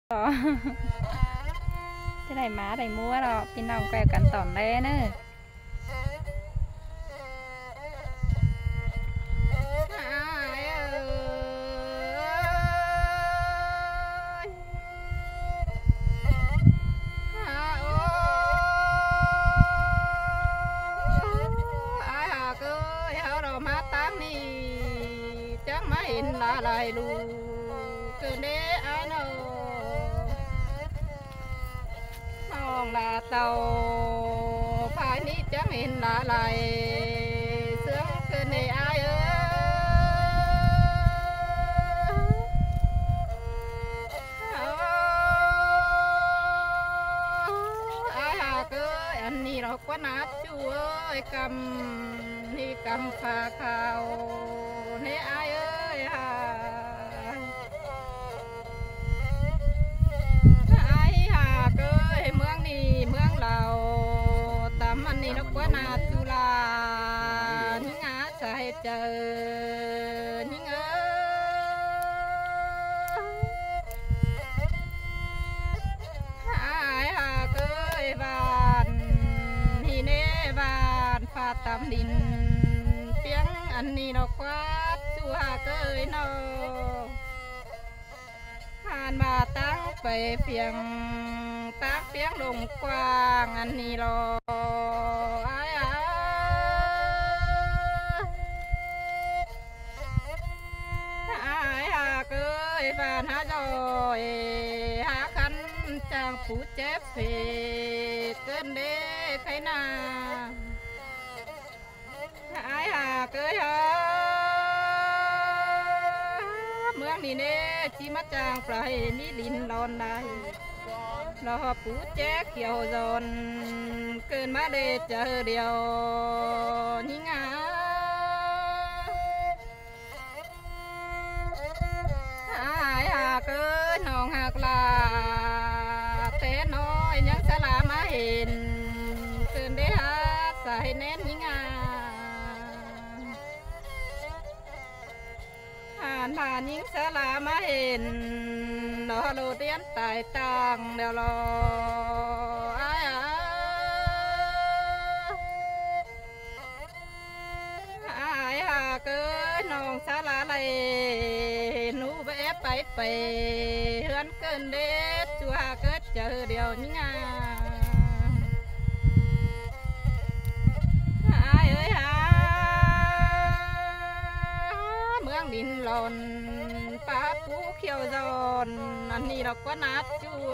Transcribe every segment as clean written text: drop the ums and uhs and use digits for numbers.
đó cái này má này mua đó pin nòng quẹo cắn tỏn đen nữa là lại lù cứ để ai nào non là tàu phải ní chẳng hình là lại sướng cứ này ai ai hà cứ anh đi đâu quá nát chú ơi cầm đi cầm phà khao nè ai ơi ai hà cơ mương đi mương lào tắm anh đi nó quá nát chú là những á sai chờ những ai hà cơ vàn hi nè vàn pha tắm đình tiếng anh đi nó quá chú hà cơ nó hàn mà tăng về phiền tác tiếng đồng quang anh đi lo ai ai hà cơ vàn há rồi há khăn chàng phú chép về cơn đê cái nào ai hà cơ mương đi nè chỉ mắt chàng phải ní lìn lon đây lo phú chép kiểu giòn cơn má đê chờ điều những ai hà cơ nòng hạc là té nói những sẽ làm má hiền cơn đế hát xài nén những mà những sẽ làm má hiền nó đầu tiên tài tăng đều lo ai ai hà cơ nòng sẽ là này nụ vẽ phải hơn cơn đế chùa cơ chờ điều những ai ơi mương đình lòn phá phú khiêu giòn anh đi đọc quá nát chúa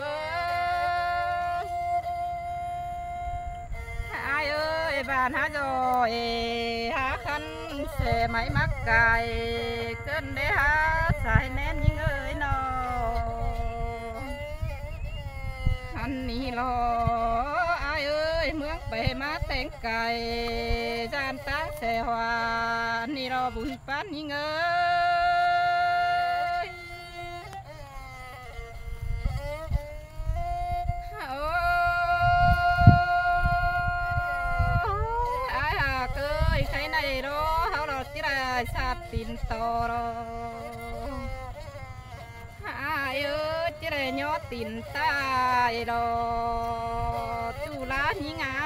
ai ơi bàn há rồi há khăn xe máy mắc cài cơn đế há xài nén những ơi nó anh đi lo ai ơi mương bể má tên cài gian tác xe hoa anh đi lo bùn phát những ơi ai hà cười cái này đó hao đó tí là sạt tin to đó ai ơi tí là nhó tin tai đó chú lá nhí ngã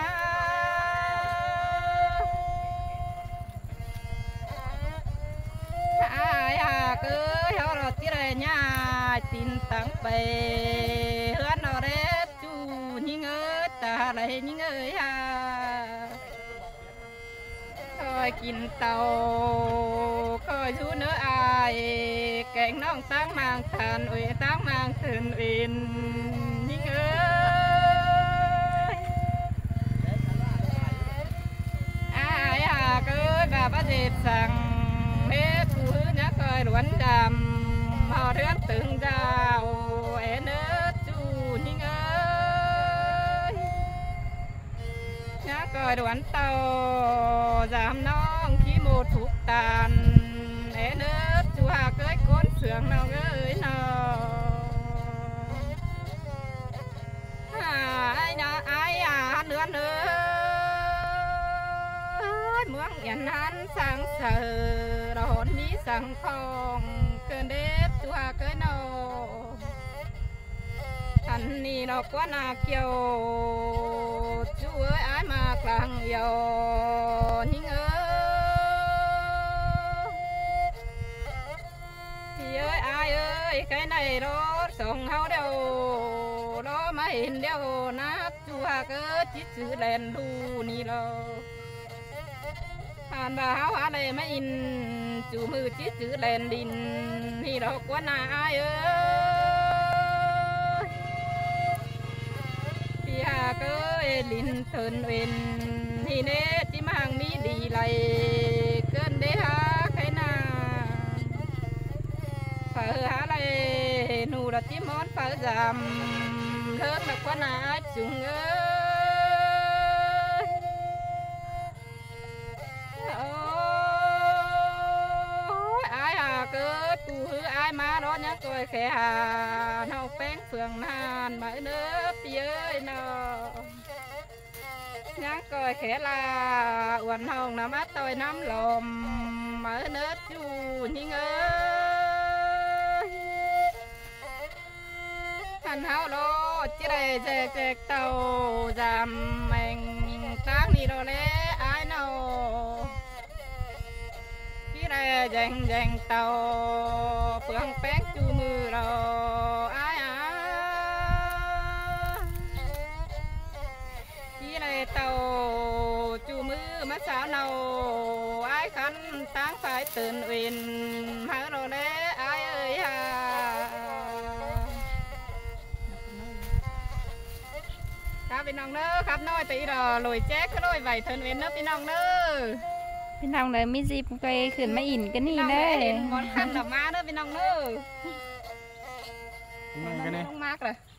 ai hà cười hao đó tí là nhà tin tăng về hơn nó đấy chú nhí ngơi ta lại nhí ngơi coi kín tàu coi chú nữa ai cạnh nong tăng mang thần ủy tăng mang thần uyên những ơi ai hà cưới và bắt dịp rằng hết phụ nhá coi luận đàm họ thuyết từng rào én ớt chú những ơi nhá coi luận tàu giảm non khi một thuốc tàn én ớt chú hà cưới côn sướng nào gửi nào ai nữa nữa mương yên hắn sáng sờ đón đi sang phòng cơn đếp chú hà cưới nào nó quá na kiều chú ơi ai mà càng yêu nhưng thì ơi ai ơi cái này đó sống hao đeo đó mà hình đeo nát chú hà cơ chỉ chữ đèn đu ni lo hàn bà háo há đây mấy in chú mư chỉ chữ đèn đin thì đó quá na ai ơi thì hà cơ linh thân uyên thì nè chỉ mang mi đi lại cơn đế ha cái na phở há đây nụ đặt chỉ món phở giảm lớn là quá na chúng ơi cơ tu hư ai mà đó nhá tôi khẽ hà nâu bén phường nàn mở nước ơi nó nhá coi khẽ là uẩn hồng nằm mắt tôi nắm lồm mở nước chu nhưng ơi hành hao đó chỉ đây chẹt tàu giảm mình sáng đi đâu lẽ ai nào dành tàu phượng bén chu mưa rồi ai chỉ này tàu chu mưa mắt sao nào ai khăn sáng phảiตื่นuyên hả rồi đấy ai ơi cácพี่น้องเนอะครับน้อยตีรอลอยแจ๊กก็ลอยไหวเทินเวนเนอะพี่น้องเนอะพี่น้องเลยมีจีบไปขึ้นมาอินกันนี่เด้มอนคันดอกมาเด้อพี่น้องเด้อมันลงมากเลย